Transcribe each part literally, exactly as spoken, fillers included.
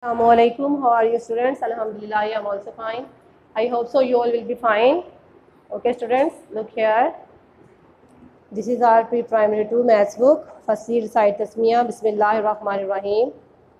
Assalamualaikum. How are you, students? Alhamdulillah, I am also fine. I hope so. You all will be fine. Okay, students, look here. This is our pre-primary two maths book. Firstly, recite Tasmiyah. Bismillahir Rahmanir Rahim.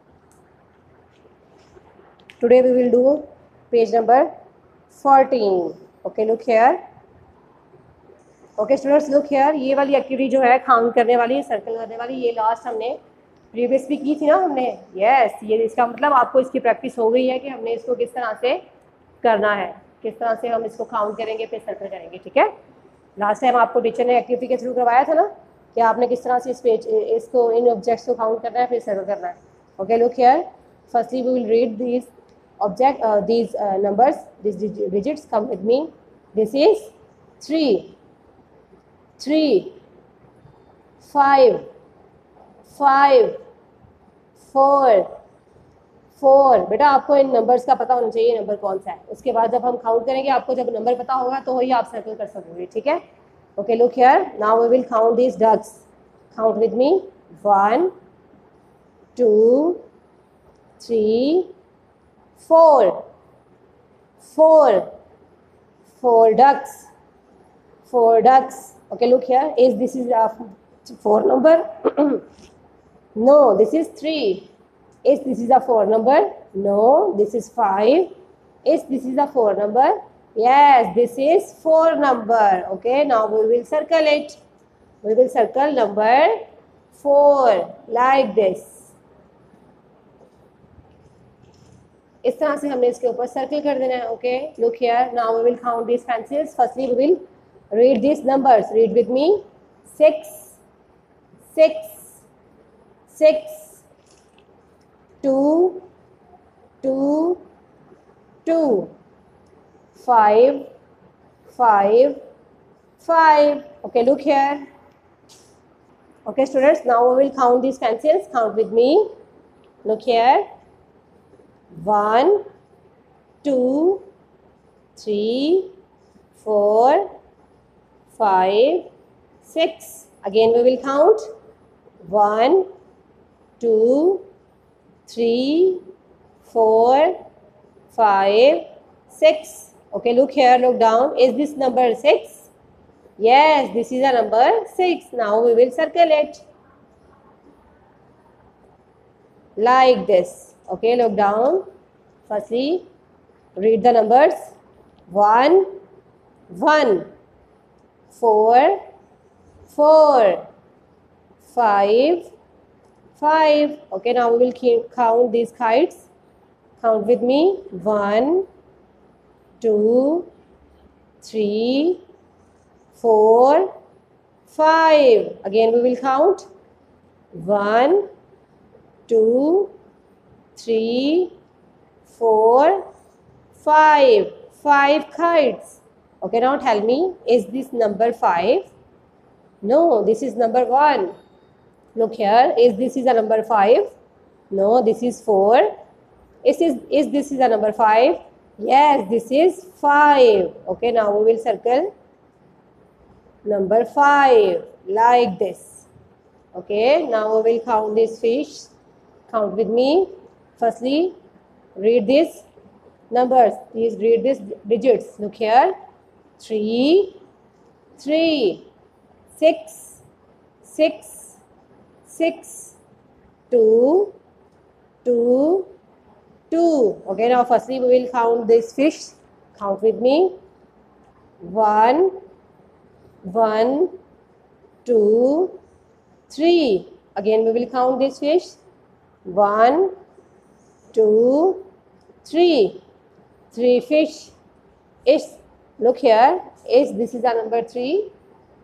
Today we will do page number fourteen. Okay, look here. Okay, students, look here. ये वाली activity जो है count करने वाली, circle करने वाली, ये last हमने प्रीवियस भी की थी ना हमने. यस, ये इसका मतलब आपको इसकी प्रैक्टिस हो गई है कि हमने इसको किस तरह से करना है, किस तरह से हम इसको काउंट करेंगे फिर सर्कल करेंगे. ठीक है, लास्ट टाइम आपको टीचर ने एक्टिविटी के थ्रू करवाया था ना कि आपने किस तरह से इस पेज इसको इन ऑब्जेक्ट्स को काउंट करना है फिर सर्कल करना है. Okay, look here. Firstly we will read these object these numbers, this digits. Come with me. This is three, three, five, five, four, four. बेटा आपको इन नंबर्स का पता होना चाहिए नंबर कौन सा है. उसके बाद जब हम काउंट करेंगे आपको जब नंबर पता होगा तो वही आप सर्कल कर सकोगे. ठीक है. Okay, look here. Now we will count this ducks. Count with me. One, two, three, four, four, four ducks, four ducks. Okay, look here. Is this is a four number? No, this is three. Is this is a four number? No, this is five. Is this is a four number? Yes, this is four number. Okay, now we will circle it. We will circle number four like this. इस तरह से हमने इसके ऊपर circle कर देना है. Okay, look here. Now we will count this pencils. Firstly we will read these numbers. Read with me. Six, six, six, two, two, two, five, five, five. Okay, look here. Okay, students, now we will count these pencils. Count with me. Look here. One, two, three, four, five, six. Again we will count. One, two, three, four, five, six. Okay, look here, look down. Is this number six? Yes, this is a number six. Now we will circle it like this. Okay, look down. Firstly, read the numbers. One, one. Four, four, five, five. Okay, now we will keep, count these kites. Count with me. One, two, three, four, five. Again we will count. One, two, three, four, five. Five kites. Okay, now tell me, is this number five? No, this is number one. Look here, is this is a number five? No, this is four. Is this, is this is a number five? Yes, this is five. Okay, now we will circle number five like this. Okay, now we will count this fish. Count with me. Firstly, read these numbers. Please read these digits. Look here. Three, three, six, six, six, two, two, two. Okay, now firstly we will count this fish. Count with me. One, one, two, three. Again we will count this fish. One, two, three. Three fish. Is Look here. Is this is a number three?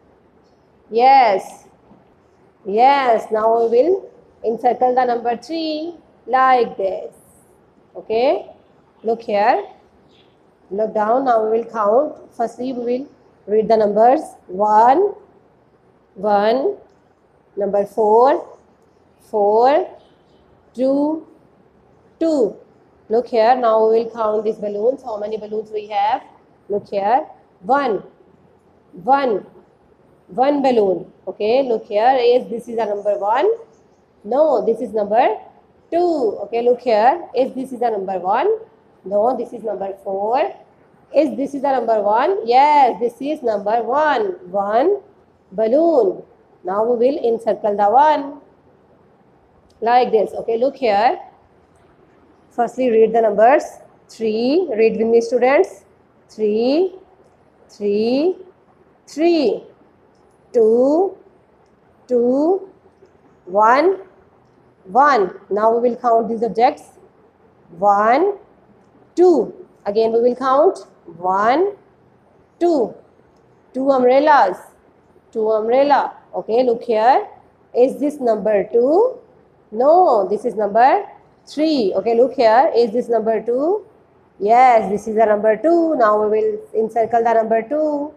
Yes. Yes. Now we will encircle the number three like this. Okay. Look here. Look down. Now we will count. Firstly, we will read the numbers. One, one. Number four, four, two, two. Look here. Now we will count these balloons. How many balloons we have? Look here. One, one, one balloon. Okay, look here. Is this is a number one? No, this is number two. Okay, look here. Is this is the number one? No, this is number four. Is this is the number one? Yes, this is number one. One balloon. Now we will encircle the one like this. Okay, look here. Firstly, read the numbers. Three. Read with me, students. Three, three, three. Two, two, one, one. Now we will count these objects. One, two. Again we will count. One, two. Two umbrellas. Two umbrella. Okay, look here. Is this number two? No, this is number three. Okay, look here. Is this number two? Yes, this is the number two. Now we will encircle the number two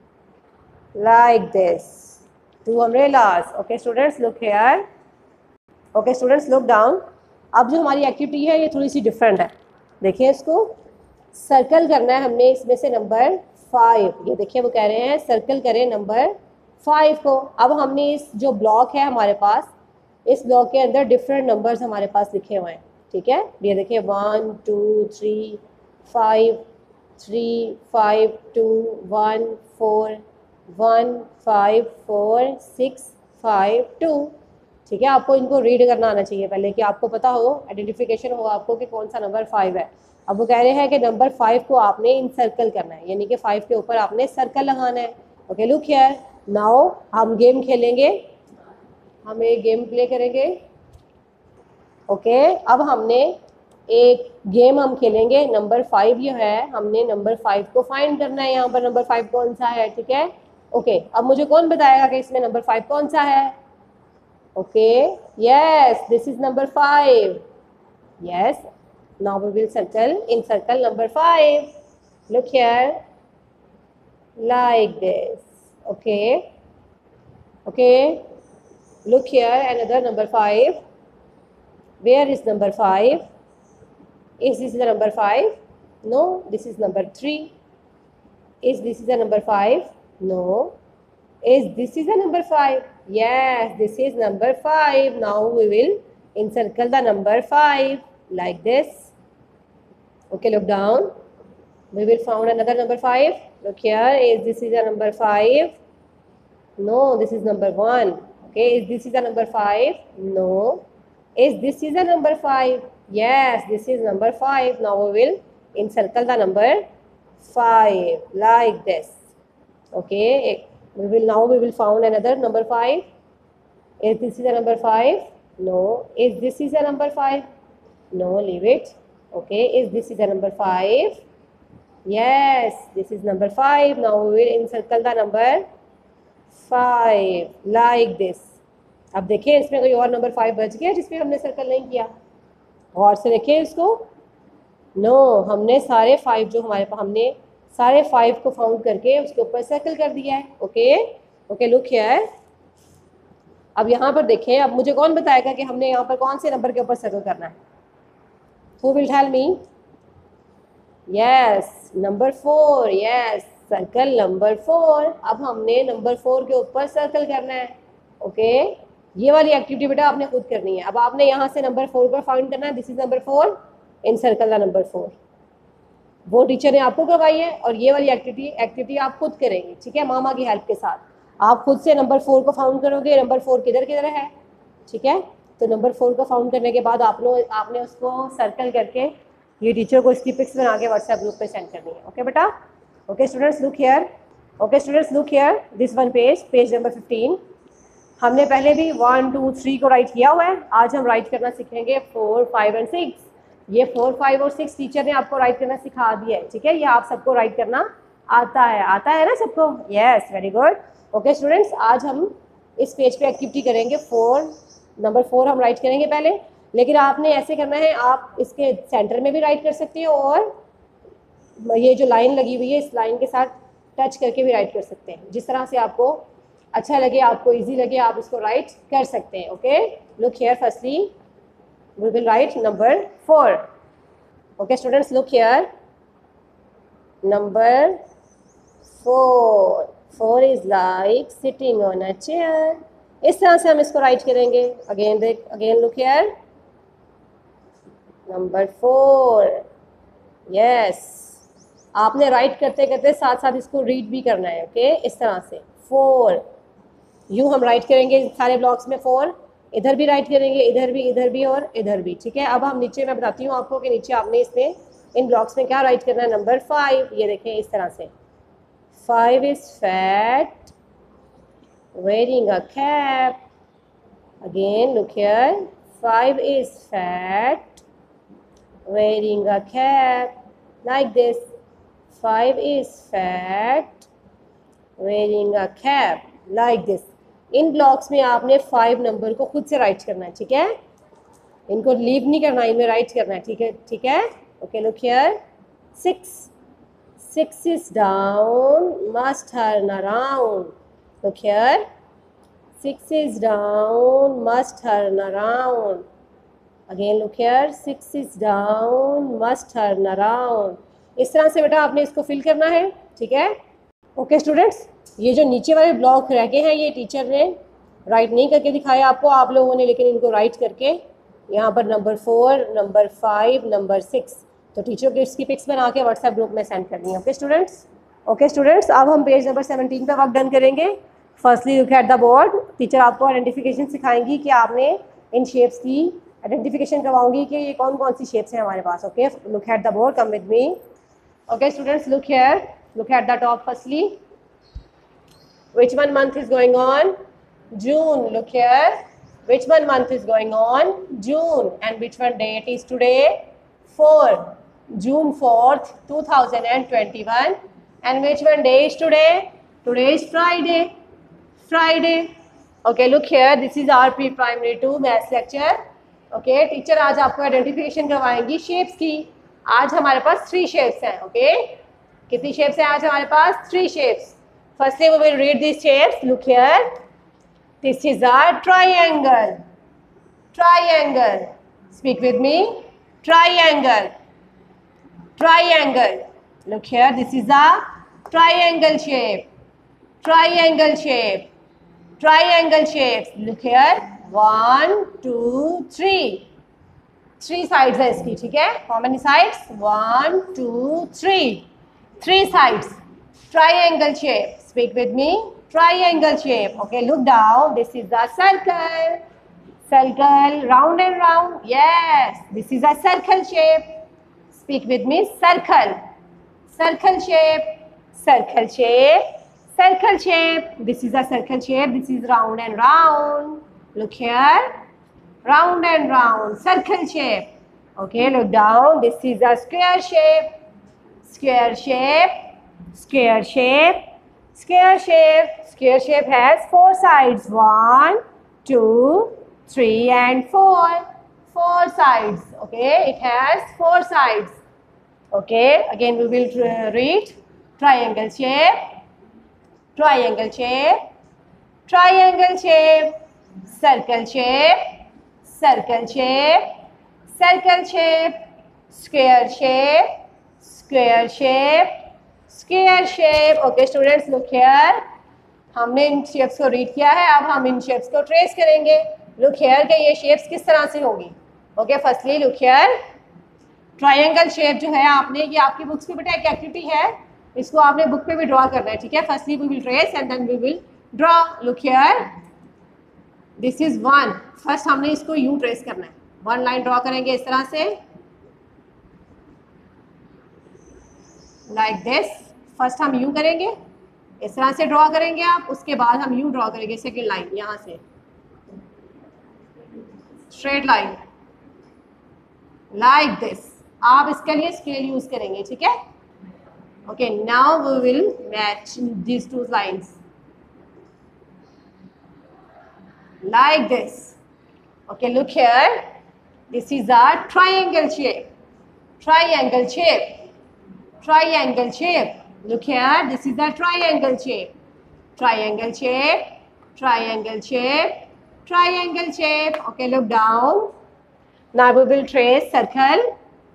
like this. Two umbrellas. Okay, students, look here. Okay, students, look down. अब जो हमारी activity है ये थोड़ी सी different है. देखिए इसको circle करना है हमने इसमें से नंबर फाइव. ये देखिए वो कह रहे हैं सर्कल करें नंबर फाइव को. अब हमने इस जो ब्लॉक है हमारे पास, इस ब्लॉक के अंदर डिफरेंट नंबर्स हमारे पास लिखे हुए हैं. ठीक है, ये देखिए one two three five, three five two one four, one five four six five two. ठीक है, आपको इनको रीड करना आना चाहिए पहले कि आपको पता हो, आइडेंटिफिकेशन हो आपको कि कौन सा नंबर फाइव है. अब वो कह रहे हैं कि नंबर फाइव को आपने इन सर्कल करना है, यानी कि फाइव के ऊपर आपने सर्कल लगाना है. Okay, look here. नाउ हम गेम खेलेंगे, हम एक गेम प्ले करेंगे. ओके okay, अब हमने एक गेम हम खेलेंगे. नंबर फाइव जो है हमने नंबर फाइव को फाइंड करना है. यहाँ पर नंबर फाइव कौन सा है. ठीक है, ओके okay, अब मुझे कौन बताएगा कि इसमें नंबर फाइव कौन सा है. Okay, yes, this is number five. Yes, now we will circle in circle number five. Look here like this. Okay, okay, look here, another number five. Where is number five? Is this the number five? No, this is number three. Is this is the number five? No. Is this is the number five? Yes, this is number five. Now we will encircle the number five like this. Okay, look down. We will found another number five. Look here. Is this is a number five? No, this is number one. Okay, is this is a number five? No. Is this is a number five? Yes, this is number five. Now we will encircle the number five like this. Okay, we will now we will found another number five. Is this is a number five? No. Is this is a number five? No, leave it. Okay, is this is a number five? Yes, this is number five. Now we will encircle the number five like this. अब देखिए इसमें कोई और number five बच गया जिसमें हमने circle नहीं किया. गौर से देखिए इसको. नो no, हमने सारे फाइव जो हमारे पास हमने सारे फाइव को फाउंड करके उसके ऊपर सर्कल कर दिया है. Okay okay, look here. अब यहाँ पर देखें, अब मुझे कौन बताएगा कि हमने यहाँ पर कौन से नंबर के ऊपर सर्कल करना है. Who will tell me? Yes, number four. Yes, circle number four. अब हमने नंबर फोर के ऊपर सर्कल करना है. Okay okay? ये वाली एक्टिविटी बेटा आपने खुद करनी है. अब आपने यहाँ से नंबर फोर पर फाइंड करना है. This is number four, in circle the number four. वो टीचर ने आपको करवाई है और ये वाली एक्टिविटी एक्टिविटी आप खुद करेंगे. ठीक है, मामा की हेल्प के साथ आप खुद से नंबर फोर को फाउंड करोगे. नंबर फोर किधर किधर है. ठीक है, तो नंबर फोर को फाउंड करने के बाद आप लोग आपने उसको सर्कल करके ये टीचर को इसकी पिक्स बना के व्हाट्सएप ग्रुप पे सेंड करनी है. ओके बेटा. Okay students, look here. Okay students, look here. This one page, page number fifteen. हमने पहले भी वन टू थ्री को राइट किया हुआ है. आज हम राइट करना सीखेंगे फोर फाइव एंड सिक्स. ये फोर फाइव और सिक्स टीचर ने आपको राइट करना सिखा दिया है. ठीक है, ये आप सबको राइट करना आता है. आता है ना सबको. Yes, very good. Okay students, आज हम इस पेज पे एक्टिविटी करेंगे. फोर नंबर फोर हम राइट करेंगे पहले, लेकिन आपने ऐसे करना है, आप इसके सेंटर में भी राइट कर सकते हो और ये जो लाइन लगी हुई है इस लाइन के साथ टच करके भी राइट कर सकते हैं. जिस तरह से आपको अच्छा लगे, आपको इजी लगे, आप इसको राइट कर सकते हैं. Okay, look here. Firstly we will write number four. Okay students, look here. Number four. Four is like sitting on a chair. इस तरह से हम इसको राइट करेंगे. अगेन देख, again look here. Number four, yes. आपने राइट करते करते साथ साथ इसको रीड भी करना है, ओके okay? इस तरह से फोर, यूँ हम राइट करेंगे सारे ब्लॉक्स में फोर, इधर भी राइट करेंगे, इधर भी, इधर भी और इधर भी, ठीक है। अब हम नीचे, मैं बताती हूँ आपको कि नीचे आपने इसमें इन ब्लॉक्स में क्या राइट करना है। नंबर फाइव, ये देखें इस तरह से, five is fat wearing a cap. Again, look here, five is fat wearing a cap, like this. Five is fat wearing a cap, like this. इन ब्लॉक्स में आपने फाइव नंबर को खुद से राइट करना है, ठीक है। इनको लीव नहीं करना, इनमें राइट करना है, ठीक है, ठीक है। Okay, look here, six, six is down must turn around. Look here, six is down must turn around. Again look here, six is down must turn around. इस तरह से बेटा आपने इसको फिल करना है, ठीक है। ओके स्टूडेंट्स, ये जो नीचे वाले ब्लॉक रह गए हैं ये टीचर ने राइट नहीं करके दिखाया आपको, आप लोगों ने लेकिन इनको राइट करके यहाँ पर number four, number five, number six, तो टीचर को इसकी पिक्स बना के व्हाट्सएप ग्रुप में सेंड करनी है। ओके स्टूडेंट्स, ओके स्टूडेंट्स, अब हम पेज नंबर सेवनटीन पे वर्क डन करेंगे। Firstly look at the board. Teacher आपको आइडेंटिफिकेशन सिखाएंगी कि आपने इन शेप्स की आइडेंटिफिकेशन करवाऊंगी कि ये कौन कौन सी शेप्स हैं हमारे पास। Okay, look at the board, come with me. Okay students, look here, look at the top firstly. Which one month is going on? June. Look here, which one month is going on? June. And which one date is today? Four, June fourth two thousand twenty one. And which one day is today? Today is Friday, Friday. Okay, look here, this is our pre-primary two maths lecture. Okay, teacher आज आपको identification करवाएंगी shapes की। आज हमारे पास three shapes हैं। Okay okay? कितनी shapes हैं आज हमारे पास? Three shapes. Firstly we will read this shapes. Look here, this is a triangle, triangle, speak with me, triangle, triangle. Look here, this is a triangle shape, triangle shape, triangle shapes. Look here, one, two, three. Three sides है इसकी, ठीक है। How many sides? One, two, three. Three sides. Triangle shape. Speak with me. Triangle shape. Okay, look down. This is the circle. Circle, round and round. Yes, this is a circle shape. Speak with me. Circle. Circle shape. Circle shape. Circle shape. This is a circle shape. This is round and round. Look here, round and round, circle shape. Okay, look down. This is a square shape, square shape, square shape, square shape. Square shape has four sides. One, two, three, and four. Four sides. Okay, it has four sides. Okay, again we will read triangle shape, triangle shape, triangle shape, circle shape, circle shape, circle shape, square shape, square shape, square shape. Okay students, look here, हमने इन shapes को read किया है, अब हम इन shapes को trace करेंगे। Look here कि ये शेप्स किस तरह से होगी। Okay, firstly look here, triangle shape जो है आपने, ये आपकी बुक्स पे बेटा एक एक्टिविटी है, इसको आपने बुक पे भी ड्रॉ करना है, ठीक है। Firstly we will trace and then we will draw. Look here, this is one. First हमने इसको यूं ट्रेस करना है, वन लाइन ड्रॉ करेंगे इस तरह से, लाइक दिस। फर्स्ट हम यूं करेंगे, इस तरह से ड्रॉ करेंगे आप, उसके बाद हम यूं ड्रॉ करेंगे सेकेंड लाइन, यहाँ से स्ट्रेट लाइन, लाइक दिस। आप इसके लिए स्केल यूज करेंगे, ठीक है। Okay, now we will match these two lines like this. Okay, look here, this is a triangle shape, triangle shape, triangle shape. Look here, this is a triangle shape, triangle shape, triangle shape, triangle shape. Okay, look down. Now we will trace circle,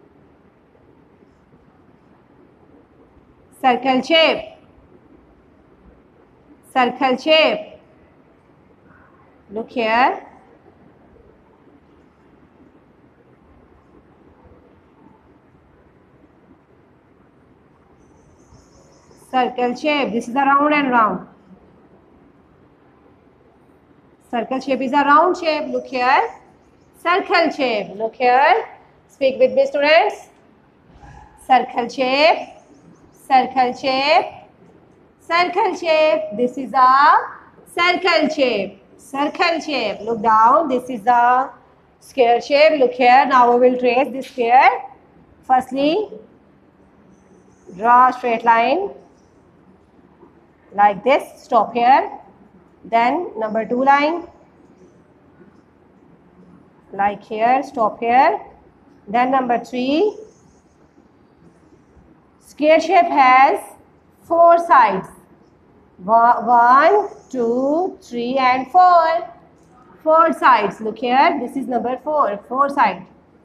circle shape, circle shape. Look here, circle shape. This is a round and round. Circle shape is a round shape. Look here. Circle shape. Look here. Speak with me, students. Circle shape. Circle shape. Circle shape. This is a circle shape. Circle shape. Look down. This is a square shape. Look here. Now we will trace this square. Firstly, draw a straight line like this. Stop here. Then number two line like here. Stop here. Then number three. Square shape has four sides. One, two, three, and four. Four sides. Look here. This is number four. Four sides.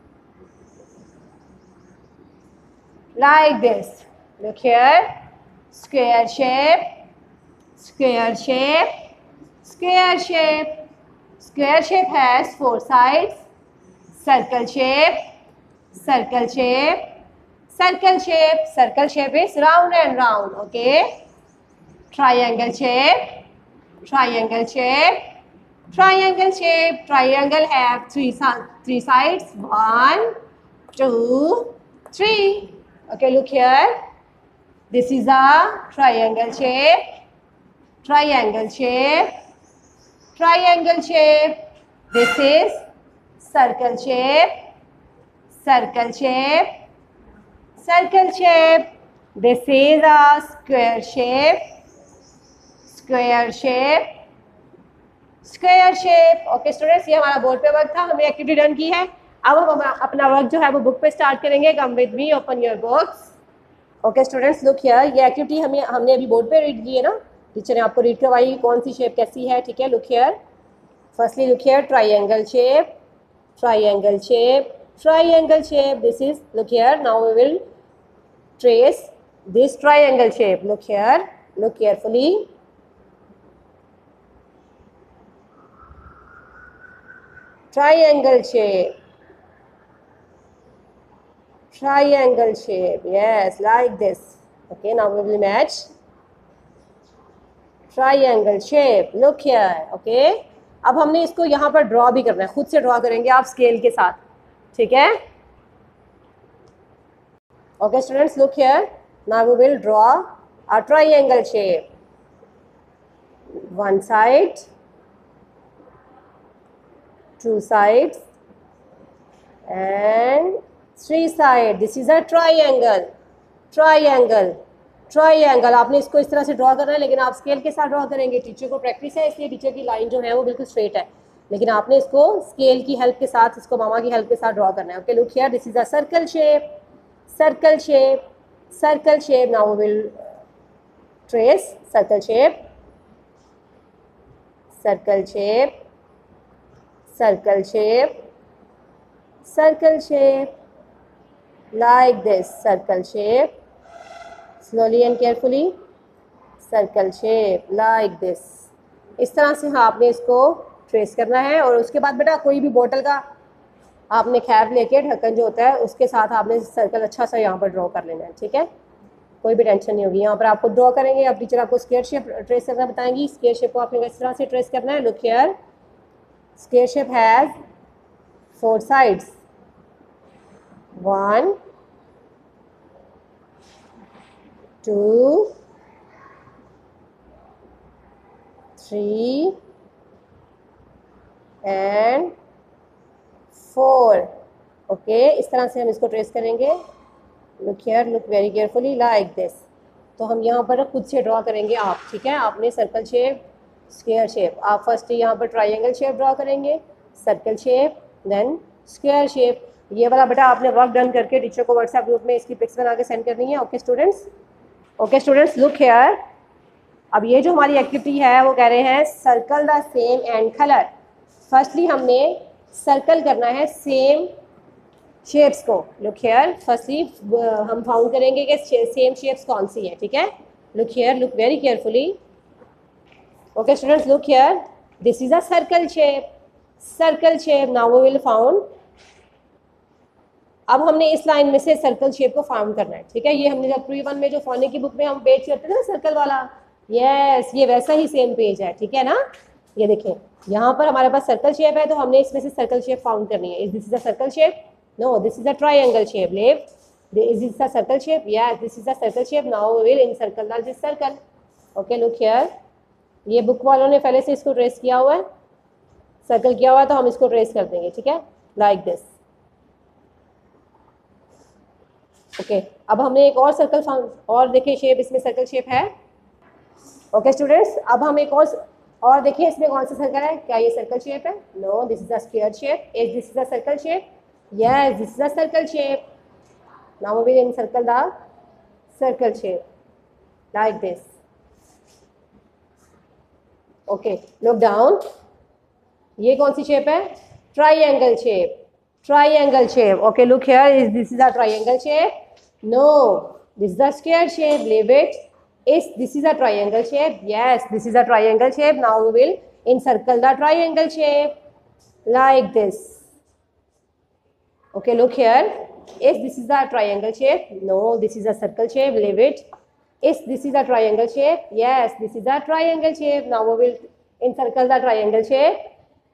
Like this. Look here. Square shape. Square shape. Square shape. Square shape has four sides. Circle shape. Circle shape. Circle shape. Circle shape is round and round. Okay. Triangle shape. Triangle shape. Triangle shape. Triangle have three, three sides. One, two, three. Okay, look here. This is a triangle shape. Triangle shape. Triangle shape. This is circle shape. Circle shape. Circle shape. This is a square shape. Square shape. Square shape. Okay students, ये हमारा board पे work था, हमने activity done की है. अब हम अपना वर्क जो है वो बुक पे स्टार्ट करेंगे. Come with me, open your books. Okay students, look here. ये एक्टिविटी हमें हमने अभी बोर्ड पे रीड की है ना. टीचर ने आपको रीड करवाई कौन सी शेप कैसी है. ठीक है, look here. Firstly look here. Triangle shape. Triangle shape. Triangle shape. This is, look here. Now we will trace this triangle shape. Look here. Look carefully. Triangle shape. Triangle shape. Yes, like this. Okay, now we will match. Triangle shape. Look here. Okay. अब हमने इसको यहाँ पर draw भी करना है. खुद से ड्रॉ करेंगे आप स्केल के साथ. ठीक है. Okay students, look here. Now we will draw a triangle shape. One side, two sides and three side. This is a triangle. Triangle. Triangle. आपने इसको इस तरह से ड्रॉ करना है, लेकिन आप स्केल के साथ ड्रॉ करेंगे. टीचर को प्रैक्टिस है, इसलिए टीचर की लाइन जो है वो बिल्कुल स्ट्रेट है, लेकिन आपने इसको स्केल की हेल्प के साथ, इसको मामा की हेल्प के साथ ड्रॉ करना है. Okay, look here. This is a circle shape. Circle shape. Circle shape. Now we will trace circle shape. Circle shape. Circle shape. Circle shape. Like this. Circle shape. Slowly and carefully. Circle shape like this. इस तरह से हाँ आपने इसको trace करना है. और उसके बाद बेटा कोई भी बोतल का आपने कैप लेके, ढक्कन जो होता है उसके साथ आपने सर्कल अच्छा सा यहाँ पर ड्रॉ कर लेना है. ठीक है, कोई भी टेंशन नहीं होगी. यहाँ पर आपको ड्रॉ करेंगे. अब टीचर आपको स्क्वायर शेप ट्रेस करना बताएंगी. स्क्वायर शेप को आपने इस तरह से ट्रेस करना है. Look here. Square shape has four sides. One, two, three and four. Okay, इस तरह से हम इसको ट्रेस करेंगे. Look here. Look very carefully like this. तो हम यहाँ पर खुद से ड्रॉ करेंगे आप. ठीक है, आपने सर्कल शेप, स्क्वायर शेप. आप फर्स्ट यहाँ पर ट्रायंगल शेप ड्रॉ करेंगे, circle shape, then square shape. ये वाला बेटा आपने वर्क डन करके टीचर को व्हाट्सएप ग्रुप में इसकी पिक्स बना के सेंड करनी है. Okay students. Okay students, look here. अब ये जो हमारी एक्टिविटी है वो कह रहे हैं circle the same and colour. Firstly हमने सर्कल करना है सेम शेप्स को. Look here. फर्स्टली हम फाउंड करेंगे कि सेम शेप्स कौन सी हैं. ठीक है, look here. Look very carefully. Okay students, look here. This is a circle shape. Circle shape. Now we will found अब हमने इस लाइन में से सर्कल शेप को फॉर्म करना है, ठीक है। ये हमने जब प्री वन में जो फोनिक की बुक में हम पेज करते थे ना सर्कल वाला, यस ये वैसा ही सेम पेज है, ठीक है ना। ये देखें यहाँ पर हमारे पास सर्कल शेप है, तो हमने इसमें से सर्कल शेप फाउंड करनी है। Is this is a circle shape? No, this is a triangle shape. Leave, is this a circle shape? Yes, this is a circle shape. Now we will encircle this circle. Okay, look here. ये book वालों ने पहले से इसको trace किया हुआ है, circle किया हुआ है, तो हम इसको ट्रेस कर देंगे, ठीक है, लाइक दिस। ओके, अब हमने एक और सर्कल फाउंड, और देखिए शेप इसमें सर्कल शेप है। ओके स्टूडेंट्स, अब हम एक और और देखिए इसमें कौन सा सर्कल है। क्या ये सर्कल शेप है? No, this is a square shape. Is this is a circle shape? Yes, this is a circle shape. Now we will encircle the circle shape like this. Okay, look down. ये कौन सी shape है? Triangle shape. Triangle shape. Okay, look here. Is this is a triangle shape? No, this is a square shape. Leave it. Is this is a triangle shape? Yes, this is a triangle shape. Now we will encircle the triangle shape like this. Okay, look here. Is this is a triangle shape? No, this is a circle shape. Leave it. Is this is a triangle shape? Yes, this is a triangle shape. Now we will encircle the triangle shape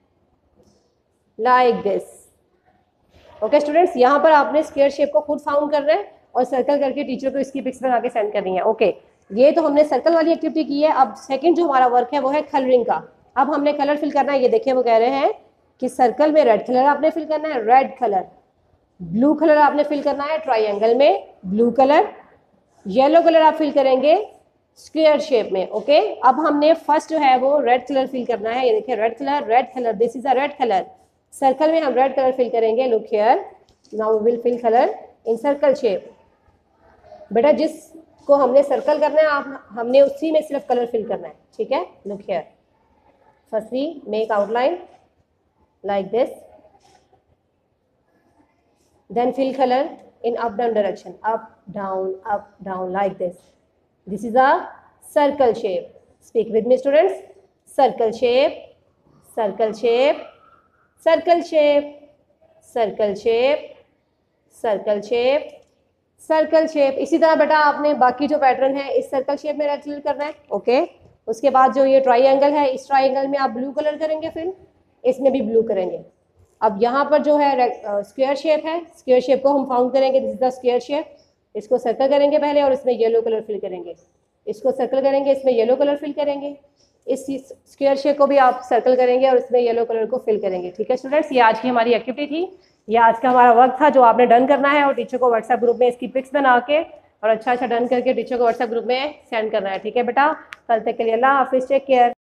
like this. Okay students, यहाँ पर आपने square shape को खुद found करना है और circle करके teacher को इसकी पिक्स बना के सेंड करनी है। ओके, ये तो हमने सर्कल वाली एक्टिविटी की है। अब सेकंड जो हमारा वर्क है वो है कलरिंग का। अब हमने कलर फिल करना है। ये देखिए वो कह रहे हैं कि सर्कल में रेड कलर आपने फिल करना है, रेड कलर। ब्लू कलर आपने फिल करना है ट्राइंगल में, ब्लू कलर। येलो कलर आप फिल करेंगे स्क्वायर शेप में। ओके, अब हमने फर्स्ट जो है वो रेड कलर फिल करना है। ये देखिए red colour, red colour, this is a red colour. Circle में हम रेड कलर फिल करेंगे। Look here, now we will fill colour in circle shape. बेटा जिसको हमने सर्कल करना है आप हमने उसी में सिर्फ कलर फिल करना है, ठीक है। Look here, firstly make outline like this, then fill colour in up down direction, up down up down like this. This is a circle shape. Speak with me students. Circle shape, circle shape, circle shape, circle shape, circle shape, circle shape. इसी तरह बेटा आपने बाकी जो pattern है इस circle shape में red colour करना है। ओके, उसके बाद जो ये ट्राइंगल है इस ट्राइंगल में आप ब्लू कलर करेंगे, फिर इसमें भी ब्लू करेंगे। अब यहाँ पर जो है स्क्वायर शेप है, स्क्वायर शेप को हम फाउंड करेंगे। This is the square shape. इसको सर्कल करेंगे पहले और इसमें येलो कलर फिल करेंगे। इसको सर्कल करेंगे, इसमें येलो कलर फिल करेंगे। इस स्क्वायर शेप को भी आप सर्कल करेंगे और इसमें येलो कलर को फिल करेंगे। ठीक है स्टूडेंट्स, ये आज की हमारी एक्टिविटी थी, ये आज का हमारा वर्क था जो आपने डन करना है और टीचर को व्हाट्सएप ग्रुप में इसकी पिक्स बना के और अच्छा अच्छा डन करके टीचर को व्हाट्सएप ग्रुप में सेंड करना है। ठीक है बेटा, कल तक के लिए अल्लाह हाफिज़, टेक केयर।